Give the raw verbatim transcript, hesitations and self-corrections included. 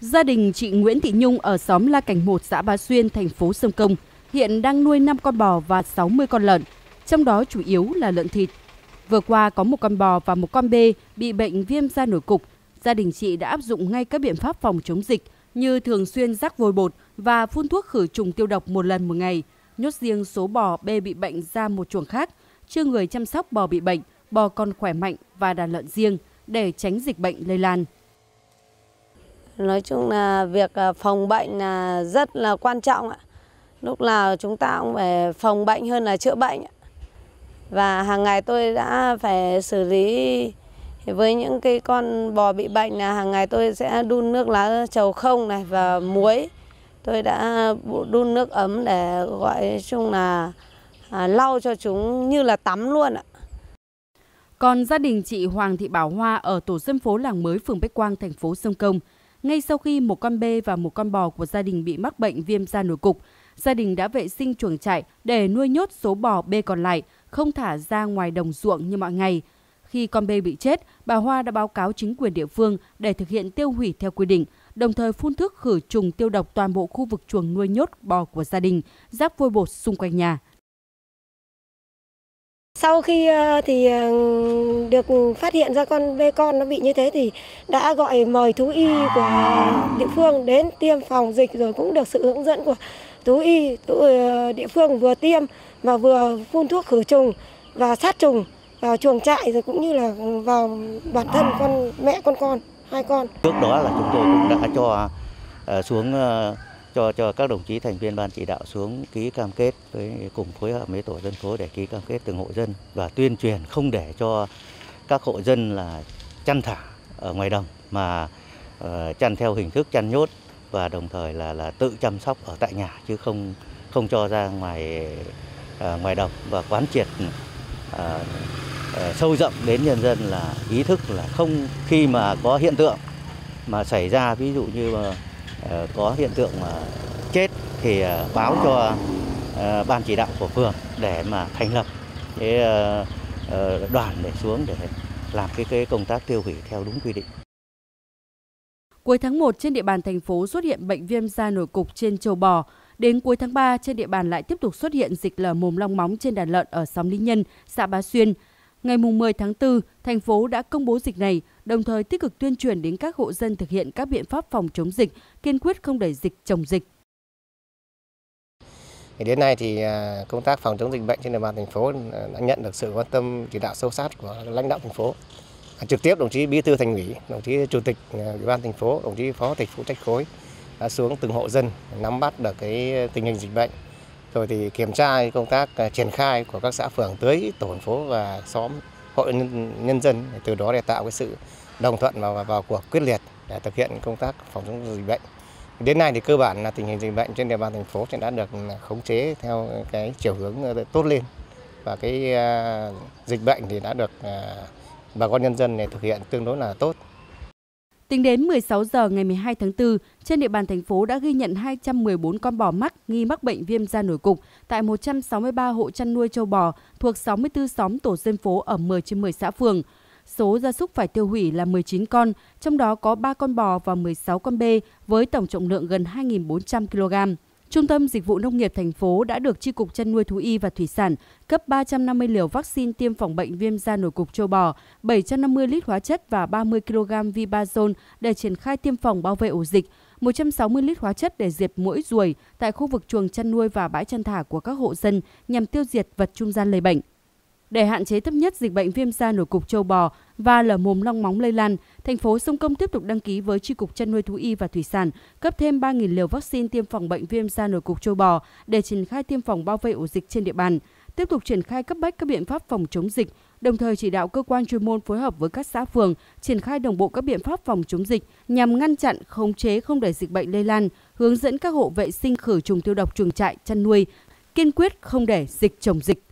Gia đình chị Nguyễn Thị Nhung ở xóm La Cảnh một, xã Bá Xuyên, thành phố Sông Công hiện đang nuôi năm con bò và sáu mươi con lợn, trong đó chủ yếu là lợn thịt. Vừa qua có một con bò và một con bê bị bệnh viêm da nổi cục. Gia đình chị đã áp dụng ngay các biện pháp phòng chống dịch như thường xuyên rắc vôi bột và phun thuốc khử trùng tiêu độc một lần một ngày, nhốt riêng số bò bê bị bệnh ra một chuồng khác, chưa người chăm sóc bò bị bệnh, bò con khỏe mạnh và đàn lợn riêng để tránh dịch bệnh lây lan. Nói chung là việc phòng bệnh là rất là quan trọng ạ. Lúc nào chúng ta cũng phải phòng bệnh hơn là chữa bệnh. Và hàng ngày tôi đã phải xử lý với những cái con bò bị bệnh là hàng ngày tôi sẽ đun nước lá trầu không này và muối. Tôi đã đun nước ấm để gọi chung là à, lau cho chúng như là tắm luôn ạ. Còn gia đình chị Hoàng Thị Bảo Hoa ở tổ dân phố Làng Mới, phường Bách Quang, thành phố Sông Công, ngay sau khi một con bê và một con bò của gia đình bị mắc bệnh viêm da nổi cục, gia đình đã vệ sinh chuồng trại để nuôi nhốt số bò bê còn lại, không thả ra ngoài đồng ruộng như mọi ngày. Khi con bê bị chết, bà Hoa đã báo cáo chính quyền địa phương để thực hiện tiêu hủy theo quy định, đồng thời phun thuốc khử trùng tiêu độc toàn bộ khu vực chuồng nuôi nhốt bò của gia đình, rắc vôi bột xung quanh nhà. Sau khi thì được phát hiện ra con bê con nó bị như thế thì đã gọi mời thú y của địa phương đến tiêm phòng dịch, rồi cũng được sự hướng dẫn của thú y địa phương vừa tiêm và vừa phun thuốc khử trùng và sát trùng vào chuồng trại, rồi cũng như là vào bản thân con mẹ con con hai con. Trước đó là chúng tôi cũng đã cho uh, xuống uh, cho cho các đồng chí thành viên ban chỉ đạo xuống ký cam kết với cùng phối hợp với tổ dân phố để ký cam kết từng hộ dân và tuyên truyền không để cho các hộ dân là chăn thả ở ngoài đồng mà uh, chăn theo hình thức chăn nhốt, và đồng thời là là tự chăm sóc ở tại nhà chứ không không cho ra ngoài uh, ngoài đồng, và quán triệt uh, uh, sâu rộng đến nhân dân là ý thức là không, khi mà có hiện tượng mà xảy ra, ví dụ như mà uh, có hiện tượng mà chết thì uh, báo cho uh, ban chỉ đạo của phường để mà thành lập cái uh, uh, đoàn để xuống để làm cái, cái công tác tiêu hủy theo đúng quy định. Cuối tháng một, trên địa bàn thành phố xuất hiện bệnh viêm da nổi cục trên trâu bò. Đến cuối tháng ba, trên địa bàn lại tiếp tục xuất hiện dịch lở mồm long móng trên đàn lợn ở xóm Lý Nhân, xã Bá Xuyên. Ngày mười tháng tư, thành phố đã công bố dịch này, đồng thời tích cực tuyên truyền đến các hộ dân thực hiện các biện pháp phòng chống dịch, kiên quyết không để dịch chồng dịch. Đến nay thì công tác phòng chống dịch bệnh trên địa bàn thành phố đã nhận được sự quan tâm chỉ đạo sâu sát của lãnh đạo thành phố. Trực tiếp đồng chí Bí thư Thành ủy, đồng chí Chủ tịch Ủy ban thành phố, đồng chí Phó Tịch phụ trách khối đã xuống từng hộ dân nắm bắt được cái tình hình dịch bệnh, rồi thì kiểm tra công tác triển khai của các xã phường tới tổ dân phố và xóm hội nhân dân, từ đó để tạo cái sự đồng thuận và vào cuộc quyết liệt để thực hiện công tác phòng chống dịch bệnh. Đến nay thì cơ bản là tình hình dịch bệnh trên địa bàn thành phố đã được khống chế theo cái chiều hướng tốt lên, và cái dịch bệnh thì đã được bà con nhân dân này thực hiện tương đối là tốt. Tính đến mười sáu giờ ngày mười hai tháng tư, trên địa bàn thành phố đã ghi nhận hai trăm mười bốn con bò mắc nghi mắc bệnh viêm da nổi cục tại một trăm sáu mươi ba hộ chăn nuôi trâu bò thuộc sáu mươi tư xóm tổ dân phố ở mười trên mười xã phường. Số gia súc phải tiêu hủy là mười chín con, trong đó có ba con bò và mười sáu con bê với tổng trọng lượng gần hai nghìn bốn trăm ki lô gam. Trung tâm Dịch vụ Nông nghiệp thành phố đã được Chi cục Chăn nuôi Thú y và Thủy sản cấp ba trăm năm mươi liều vaccine tiêm phòng bệnh viêm da nổi cục trâu bò, bảy trăm năm mươi lít hóa chất và ba mươi ki lô gam Vibazone để triển khai tiêm phòng bảo vệ ổ dịch, một trăm sáu mươi lít hóa chất để diệt muỗi ruồi tại khu vực chuồng chăn nuôi và bãi chăn thả của các hộ dân nhằm tiêu diệt vật trung gian lây bệnh. Để hạn chế thấp nhất dịch bệnh viêm da nổi cục trâu bò và lở mồm long móng lây lan, thành phố Sông Công tiếp tục đăng ký với Chi cục Chăn nuôi Thú y và Thủy sản cấp thêm ba nghìn liều vaccine tiêm phòng bệnh viêm da nổi cục trâu bò để triển khai tiêm phòng bảo vệ ổ dịch trên địa bàn, tiếp tục triển khai cấp bách các biện pháp phòng chống dịch, đồng thời chỉ đạo cơ quan chuyên môn phối hợp với các xã phường triển khai đồng bộ các biện pháp phòng chống dịch nhằm ngăn chặn, khống chế không để dịch bệnh lây lan, hướng dẫn các hộ vệ sinh khử trùng tiêu độc chuồng trại chăn nuôi, kiên quyết không để dịch chồng dịch.